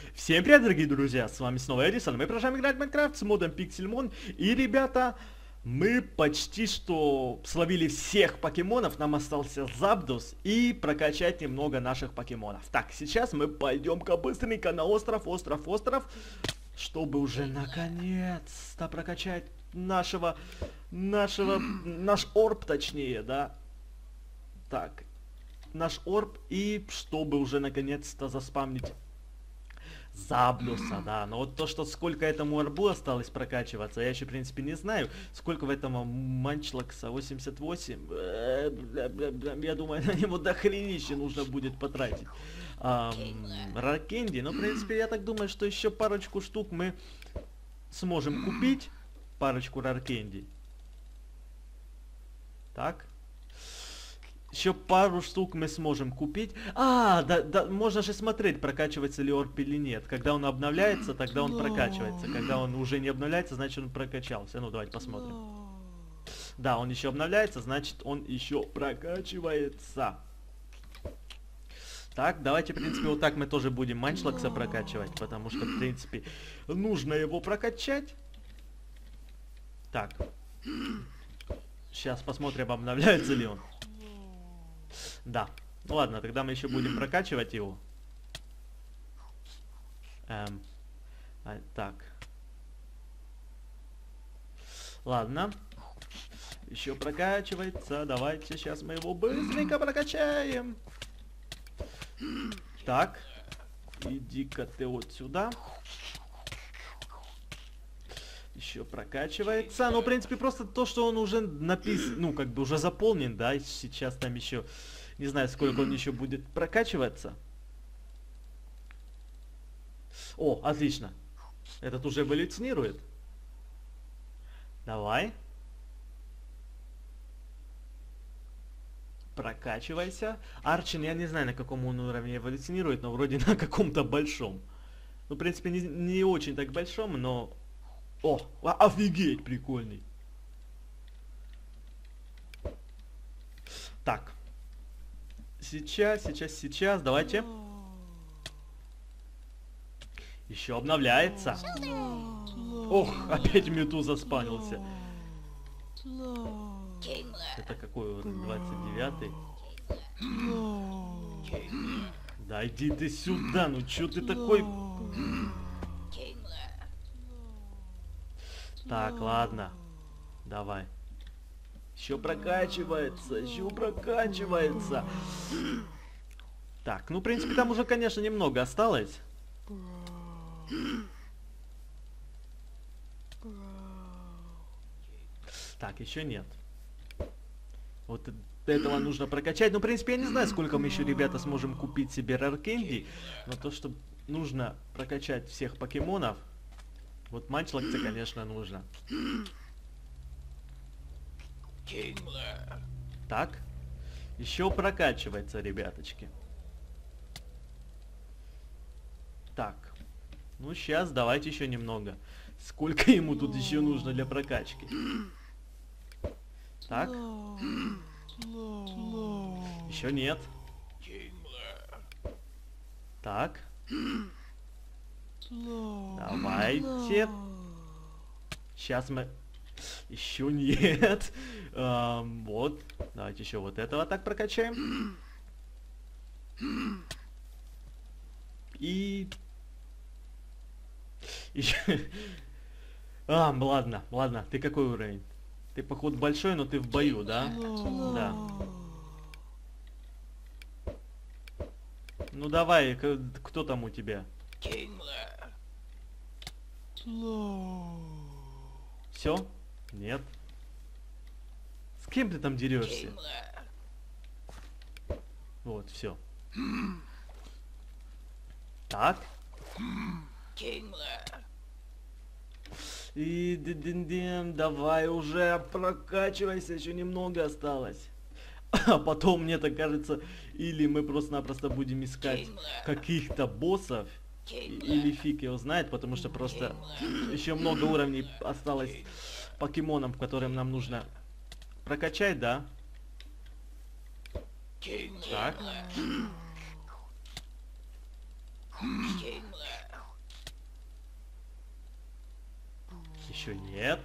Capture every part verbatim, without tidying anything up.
Всем привет, дорогие друзья, с вами снова Эдисон, мы продолжаем играть в Майнкрафт с модом Pixelmon. И, ребята, мы почти что словили всех покемонов, нам остался Запдос и прокачать немного наших покемонов. Так, сейчас мы пойдем-ка быстренько на остров, остров, остров, чтобы уже наконец-то прокачать нашего, нашего, наш орб точнее, да. Так, наш орб, и чтобы уже наконец-то заспамнить Запдоса, да. Но вот то, что сколько этому орбу осталось прокачиваться, я еще, в принципе, не знаю. Сколько в этого Манчлакса? восемьдесят восемь? Я думаю, на него дохренище нужно будет потратить. Раркенди, ну, в принципе, я так думаю, что еще парочку штук мы сможем купить. Парочку Раркенди. Так. Еще пару штук мы сможем купить. А, да, да, можно же смотреть, прокачивается ли орб или нет. Когда он обновляется, тогда он прокачивается. Когда он уже не обновляется, значит он прокачался. Ну, давайте посмотрим. Да, он еще обновляется, значит он еще прокачивается. Так, давайте, в принципе, вот так мы тоже будем Манчлакса прокачивать, потому что, в принципе, нужно его прокачать. Так. Сейчас посмотрим, обновляется ли он. Да. Ну ладно, тогда мы еще будем прокачивать его. Эм. А, так. Ладно. Еще прокачивается. Давайте сейчас мы его быстренько прокачаем. Так. Иди-ка ты вот сюда. Еще прокачивается. Ну, в принципе, просто то, что он уже написан, ну, как бы уже заполнен, да, и сейчас там еще, не знаю, сколько он еще будет прокачиваться. О, отлично. Этот уже эволюционирует. Давай. Прокачивайся. Арчин, я не знаю, на каком он уровне эволюционирует, но вроде на каком-то большом. Ну, в принципе, не, не очень так большом, но... О, офигеть, прикольный. Так. Сейчас, сейчас, сейчас, давайте. Еще обновляется. Ох, опять Мьюту заспанился. Это какой уровень? двадцать девятый. Да иди ты сюда, ну чё ты такой... Так, ладно. Давай. Еще прокачивается, еще прокачивается. Так, ну, в принципе, там уже, конечно, немного осталось. Так, еще нет. Вот этого нужно прокачать. Ну, в принципе, я не знаю, сколько мы еще, ребята, сможем купить себе Раркенди. Но то, что нужно прокачать всех покемонов... Вот Манчлакса, конечно, нужно. Так. Еще прокачивается, ребяточки. Так. Ну, сейчас давайте еще немного. Сколько ему тут еще нужно для прокачки? Так. Еще нет. Так. Давайте. Сейчас мы... Еще нет. эм, вот. Давайте еще вот этого так прокачаем. И... Еще... А, ладно, ладно. Ты какой уровень? Ты, походу, большой, но ты в бою, да? Да. Ну давай, кто там у тебя? Все? Нет. С кем ты там дерешься? Вот, все. Так. И дин-дин-дин, давай уже прокачивайся, еще немного осталось. А потом, мне так кажется, или мы просто-напросто будем искать каких-то боссов, или фиг его знает, потому что просто еще много уровней осталось покемонам, которым нам нужно прокачать, да? Так. Еще нет.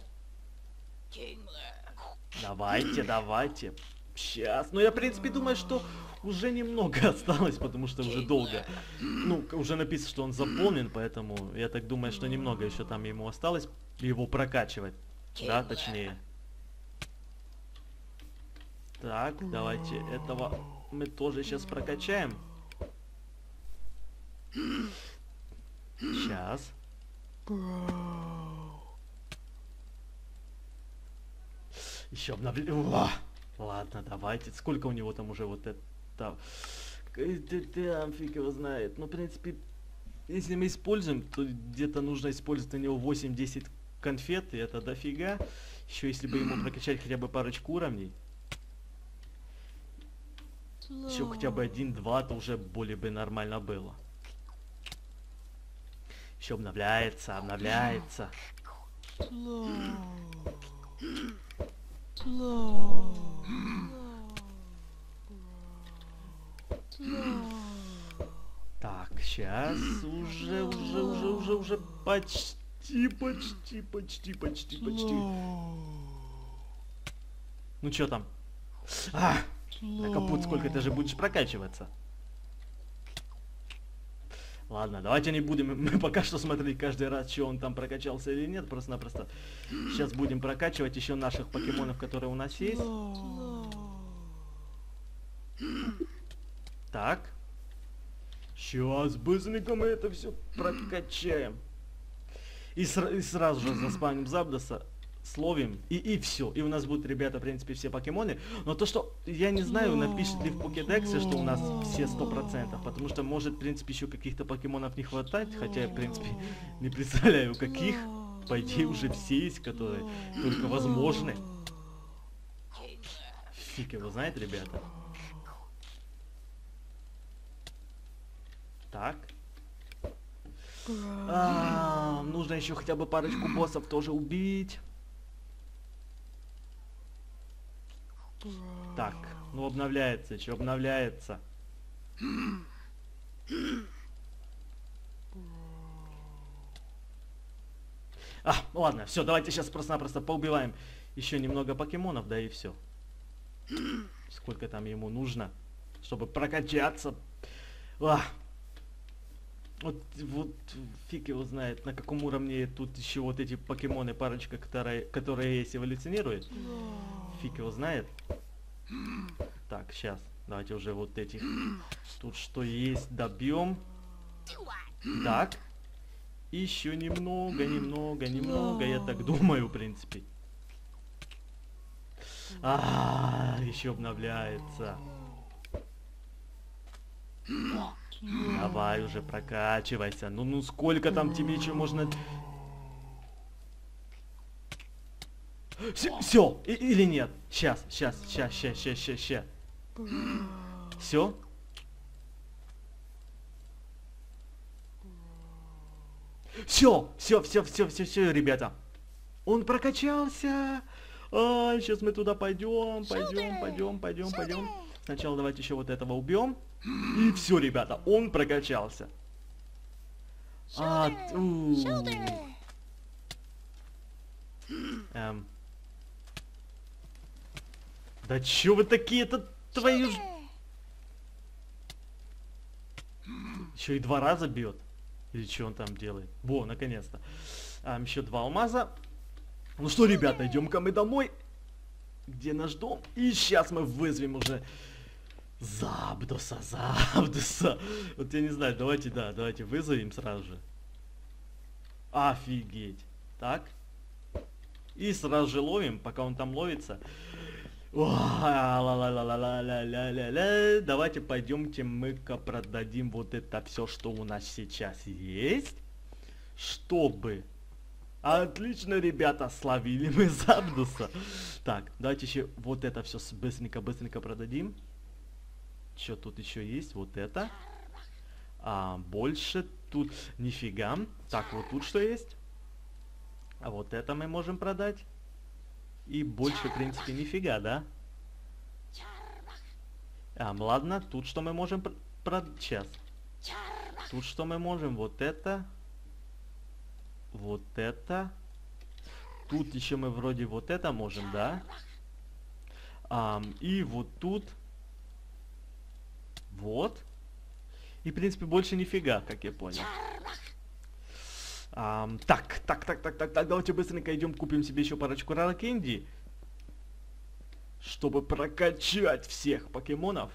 Давайте, давайте. Сейчас. Ну, я, в принципе, думаю, что уже немного осталось, потому что уже долго. Ну, уже написано, что он заполнен, поэтому я так думаю, что немного еще там ему осталось его прокачивать. Да, точнее. Так, давайте этого мы тоже сейчас прокачаем. Сейчас. Еще обновлю. Ладно, давайте. Сколько у него там уже вот это... Там, фиг его знает. Ну, в принципе, если мы используем, то где-то нужно использовать на него восемь-десять конфет, и это дофига. Еще если бы ему прокачать хотя бы парочку уровней. Еще хотя бы один-два, то уже более бы нормально было. Еще обновляется, обновляется. Так, сейчас уже, уже, уже, уже, уже почти, почти, почти, почти, почти. Ну что там? А, на капут сколько ты же будешь прокачиваться? Ладно, давайте не будем мы пока что смотреть каждый раз, что он там прокачался или нет. Просто-напросто сейчас будем прокачивать еще наших покемонов, которые у нас есть. Так. Сейчас быстренько мы это все прокачаем. И, сра и сразу же заспамим Запдоса, словим, и, и все. И у нас будут, ребята, в принципе, все покемоны. Но то, что, я не знаю, напишет ли в покедексе, что у нас все сто процентов. Потому что, может, в принципе, еще каких-то покемонов не хватать. Хотя я, в принципе, не представляю, каких. По идее, уже все есть, которые только возможны. Фиг его знает, ребята. Так. А, нужно еще хотя бы парочку боссов тоже убить. Так, ну обновляется, что обновляется. А, ладно, все, давайте сейчас просто-напросто поубиваем еще немного покемонов, да и все. Сколько там ему нужно, чтобы прокачаться. А. Вот, вот фиг его знает, на каком уровне тут еще вот эти покемоны, парочка, которые, которые есть, эволюционируют. Фиг его знает. Так, сейчас, давайте уже вот этих. Тут что есть, добьем. Так. Еще немного, немного, немного, я так думаю, в принципе. А, еще обновляется. Давай уже прокачивайся. Ну, ну сколько там тебе еще можно... Все, или нет? Сейчас, сейчас, сейчас, сейчас, сейчас, сейчас, сейчас. Все? Все, все, все, все, все, все, ребята. Он прокачался. А, сейчас мы туда пойдем, пойдем, пойдем, пойдем, пойдем. Сначала давайте еще вот этого убьем. И все, ребята, он прокачался. А, эм. Да чё вы такие-то, твою ж... Еще и два раза бьет. Или что он там делает? Во, наконец-то. А, еще два алмаза. Ну что, ребята, идем-ка мы домой. Где наш дом? И сейчас мы вызовем уже... Запдоса, Запдоса. Вот я не знаю, давайте, да, давайте вызовем сразу же. Офигеть. Так. И сразу же ловим, пока он там ловится. Ла-ла-ла-ла-ла-ла-ла-ла-ла. Давайте пойдемте мы-ка продадим вот это все, что у нас сейчас есть. Чтобы... Отлично, ребята, словили мы Запдоса. Так, давайте еще вот это все быстренько-быстренько продадим. Что тут еще есть? Вот это. А, больше тут нифига. Так, вот тут что есть? А вот это мы можем продать. И больше, в принципе, нифига, да? А, ладно, тут что мы можем продать? Сейчас. Тут что мы можем? Вот это. Вот это. тут еще мы вроде вот это можем, да? А, и вот тут. Вот. И, в принципе, больше нифига, как я понял. А, так, так, так, так, так, так, давайте быстренько идем, купим себе еще парочку Rare Candy, чтобы прокачать всех покемонов.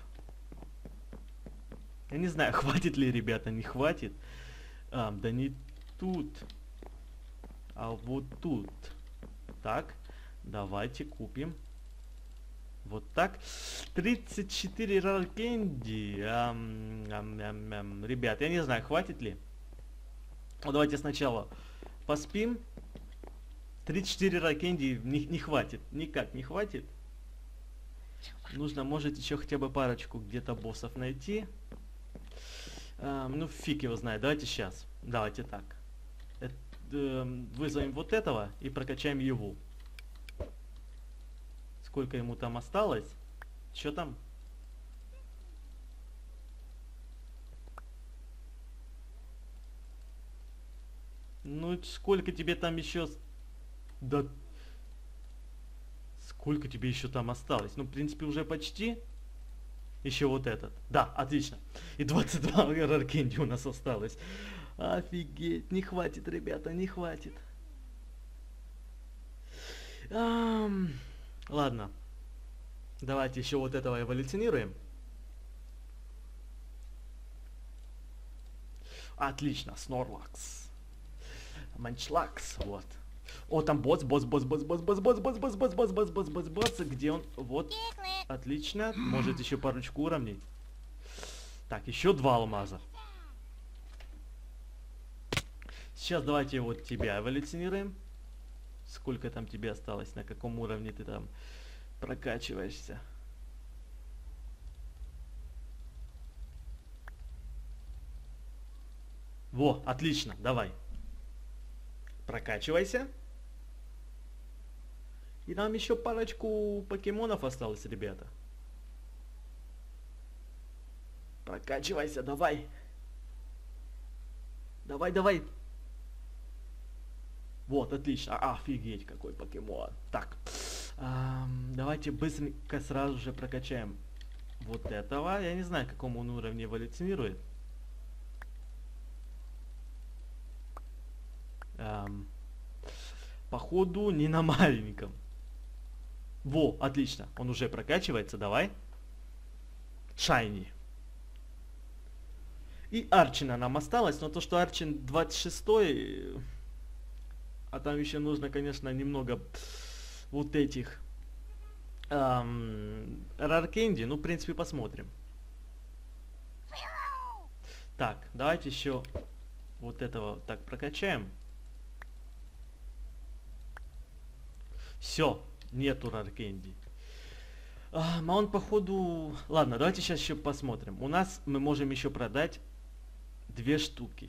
Я не знаю, хватит ли, ребята, не хватит. А, да не тут, а вот тут. Так, давайте купим. Вот так. тридцать четыре Rare Candy. Ам, ам, ам, ам. Ребят, я не знаю, хватит ли. Ну, давайте сначала поспим. тридцать четыре Rare Candy не, не хватит. Никак не хватит. Нужно, может, еще хотя бы парочку где-то боссов найти. А, ну, фиг его знает. Давайте сейчас. Давайте так. Это, э, вызовем вот этого и прокачаем его. Сколько ему там осталось? Что там? Ну, сколько тебе там еще... Да... Сколько тебе еще там осталось? Ну, в принципе, уже почти. Еще вот этот. Да, отлично. И двадцать два Rare Candy у нас осталось. Офигеть. Не хватит, ребята, не хватит. Ам... Ладно. Давайте еще вот этого эволюционируем. Отлично, Snorlax. Манчлакс, вот. О, там босс, босс, босс, босс, босс, босс, босс, босс, босс, босс, босс, босс, босс, босс, босс. Где он? Вот. Отлично. Может еще парочку уровней. Так, еще два алмаза. Сейчас давайте вот тебя эволюционируем. Сколько там тебе осталось? На каком уровне ты там прокачиваешься? Во, отлично, давай. Прокачивайся. И нам еще парочку покемонов осталось, ребята. Прокачивайся, давай. Давай, давай. Вот, отлично. А, офигеть, какой покемон. Так, эм, давайте быстренько сразу же прокачаем вот этого. Я не знаю, к какому он уровне эволюционирует. Эм, походу, не на маленьком. Во, отлично. Он уже прокачивается, давай. Шайни. И Арчина нам осталось, но то, что Арчин двадцать шестой... А там еще нужно, конечно, немного вот этих эм, Rare Candy. Ну, в принципе, посмотрим. Так, давайте еще вот этого так прокачаем. Все, нету Rare Candy. А, а он, походу... Ладно, давайте сейчас еще посмотрим. У нас мы можем еще продать две штуки.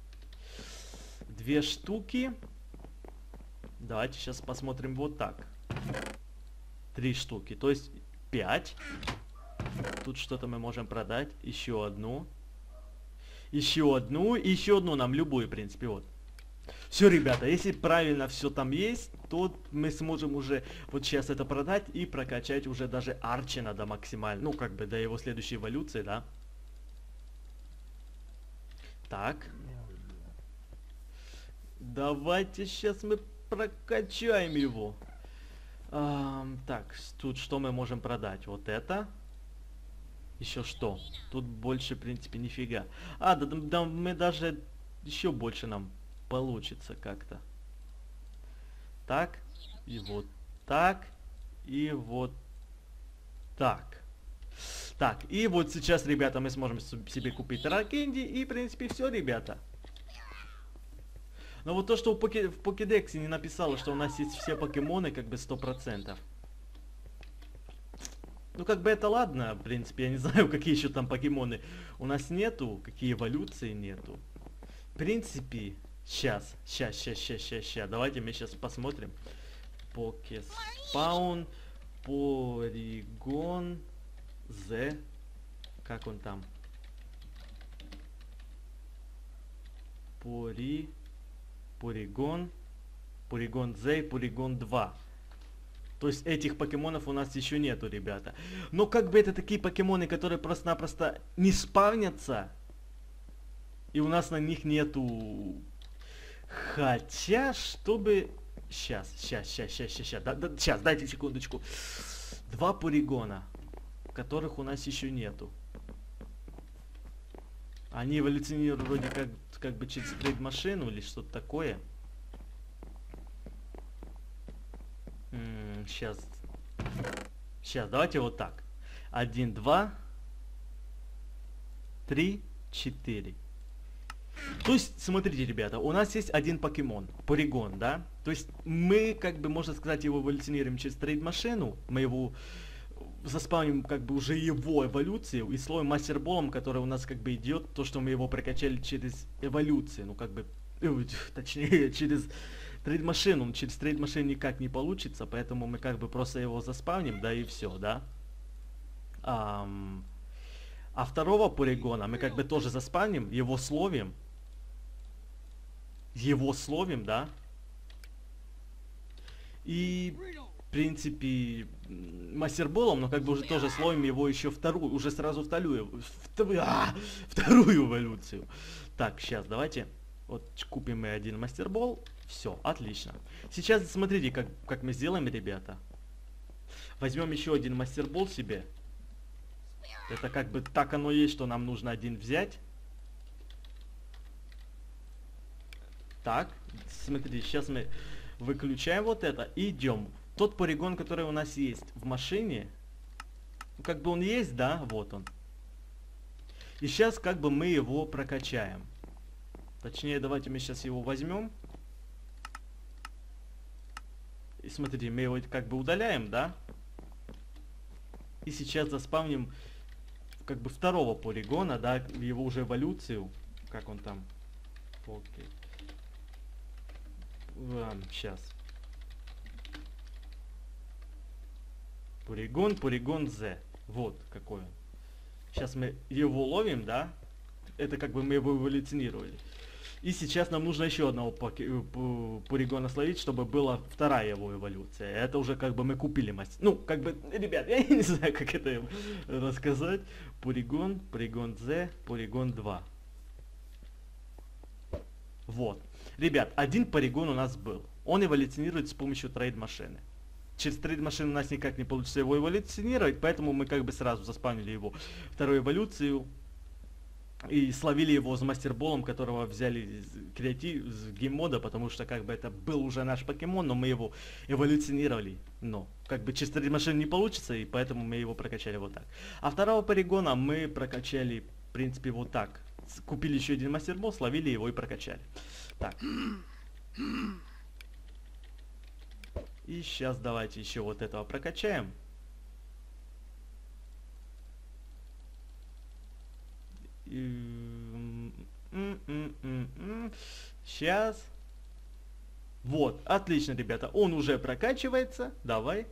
Две штуки... Давайте сейчас посмотрим вот так. Три штуки, то есть пять. Тут что-то мы можем продать. Еще одну. Еще одну. И еще одну нам, любую, в принципе, вот. Все, ребята, если правильно все там есть, то мы сможем уже вот сейчас это продать и прокачать уже даже Арчина до максимально. Ну, как бы до его следующей эволюции, да. Так. Давайте сейчас мы прокачаем его. А, так, тут что мы можем продать? Вот это. Еще что? Тут больше, в принципе, нифига. А, да, да мы даже еще больше нам получится как-то. Так. И вот так. И вот так. Так, и вот сейчас, ребята, мы сможем себе купить Rare Candy. И, в принципе, все, ребята. Но вот то, что в, поке в покедексе не написало, что у нас есть все покемоны, как бы сто процентов. Ну, как бы это ладно, в принципе, я не знаю, какие еще там покемоны у нас нету, какие эволюции нету. В принципе, сейчас, сейчас, сейчас, сейчас, сейчас, сейчас. Давайте мы сейчас посмотрим. Покеспаун, Поригон, З. Как он там? Пори... Поригон, Porygon Z и Porygon два. То есть этих покемонов у нас еще нету, ребята. Но как бы это такие покемоны, которые просто-напросто не спавнятся. И у нас на них нету... Хотя, чтобы... Сейчас, сейчас, сейчас, сейчас, сейчас, да, да, сейчас, дайте секундочку. Два полигона, которых у нас еще нету. Они эволюционируют вроде как, как бы через трейд-машину или что-то такое. М-м, сейчас. Сейчас, давайте вот так. Один, два, три, четыре. То есть, смотрите, ребята, у нас есть один покемон, Porygon, да? То есть мы, как бы, можно сказать, его эволюционируем через трейд-машину. Мы его заспавним, как бы, уже его эволюцию. И слоем мастерболом, который у нас, как бы, идет, то, что мы его прокачали через эволюцию. Ну, как бы, э, точнее, через трейд-машину. Но через трейд-машину никак не получится, поэтому мы, как бы, просто его заспавним, да, и все, да? Ам... А второго полигона мы как бы тоже заспавним, его словим. Его словим, да. И, в принципе, мастерболом, но как бы уже тоже словим его еще вторую, уже сразу вторую, вторую, а, вторую эволюцию. Так, сейчас давайте, вот купим мы один мастербол. Все, отлично. Сейчас смотрите, как, как мы сделаем, ребята. Возьмем еще один мастербол себе. Это как бы так оно есть, что нам нужно один взять. Так, смотрите, сейчас мы выключаем вот это и идем. Тот полигон, который у нас есть в машине, ну, как бы он есть, да, вот он. И сейчас как бы мы его прокачаем. Точнее, давайте мы сейчас его возьмем. И смотрите, мы его как бы удаляем, да. И сейчас заспавним как бы второго полигона, да, его уже эволюцию. Как он там? Окей. Ладно, сейчас. Полигон, полигон Z. Вот какой он. Сейчас мы его ловим, да. Это как бы мы его эволюционировали. И сейчас нам нужно еще одного полигона словить, чтобы была вторая его эволюция. Это уже как бы мы купили мастер. Ну, как бы, ребят, я не знаю, как это рассказать. Полигон, полигон Z, полигон два. Вот. Ребят, один полигон у нас был. Он эволюционирует с помощью трейд-машины. Через трейд-машину у нас никак не получится его эволюционировать, поэтому мы как бы сразу заспавнили его вторую эволюцию. И словили его с мастерболом, которого взяли из креатив, с гейммода, потому что как бы это был уже наш покемон, но мы его эволюционировали. Но как бы через трейд-машину не получится, и поэтому мы его прокачали вот так. А второго полигона мы прокачали, в принципе, вот так. Купили еще один мастербол, словили его и прокачали. Так. И сейчас давайте еще вот этого прокачаем. Сейчас. Вот, отлично, ребята. Он уже прокачивается. Давай.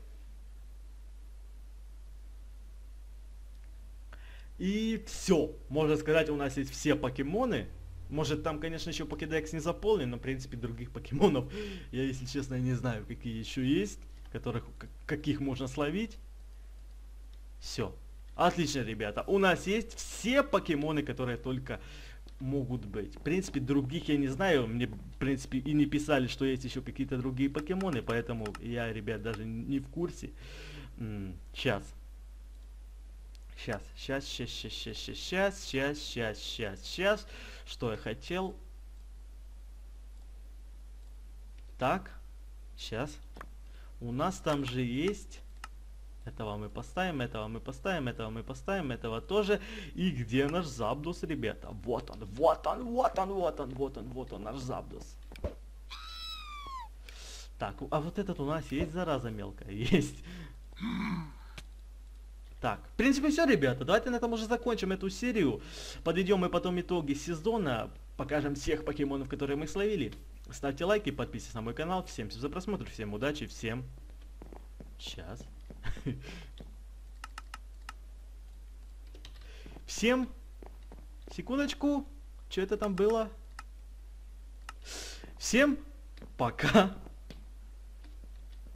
И все. Можно сказать, у нас есть все покемоны. Может, там, конечно, еще покедекс не заполнен, но, в принципе, других покемонов я, если честно, не знаю, какие еще есть, которых, каких можно словить. Все. Отлично, ребята. У нас есть все покемоны, которые только могут быть. В принципе, других я не знаю. Мне, в принципе, и не писали, что есть еще какие-то другие покемоны. Поэтому я, ребят, даже не в курсе. Сейчас. Сейчас, сейчас, сейчас, сейчас, сейчас, сейчас, сейчас, сейчас, сейчас, сейчас. Что я хотел? Так. Сейчас. У нас там же есть... Этого мы поставим, этого мы поставим, этого мы поставим, этого тоже. И где наш Запдос, ребята? Вот он, вот он, вот он, вот он, вот он, вот он, наш Запдос. Так, а вот этот у нас есть, зараза мелкая? Есть. Так, в принципе все, ребята. Давайте на этом уже закончим эту серию. Подведем мы потом итоги сезона. Покажем всех покемонов, которые мы словили. Ставьте лайки, подписывайтесь на мой канал. Всем за просмотр, всем удачи, всем... Сейчас. Всем секундочку, что это там было? Всем пока.